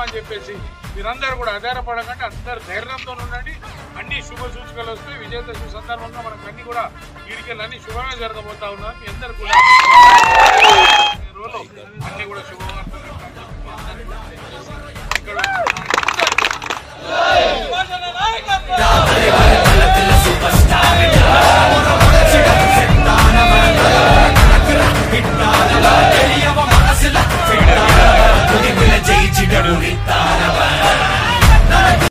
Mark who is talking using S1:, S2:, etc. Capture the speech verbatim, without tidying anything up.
S1: అని చెప్పేసి మీరందరూ కూడా ఆధారపడకండి, అందరు ధైర్యంతో ఉండండి. అన్ని శుభ సూచికలు వస్తాయి. విజయదశమి సందర్భంగా మనకు అన్ని కూడా వీడికెళ్ళి అన్ని శుభమే జరగబోతా ఉన్నారు. మీ అందరు కూడా రోజు అన్ని కూడా శుభవార్తలు ఇక్కడ